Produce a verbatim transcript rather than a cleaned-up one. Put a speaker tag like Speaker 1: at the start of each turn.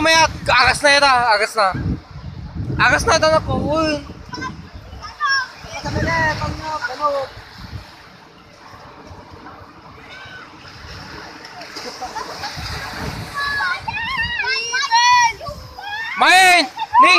Speaker 1: mayat. Agas na ita. Agas na. Agas na ito na po. Uy. Main! Ni!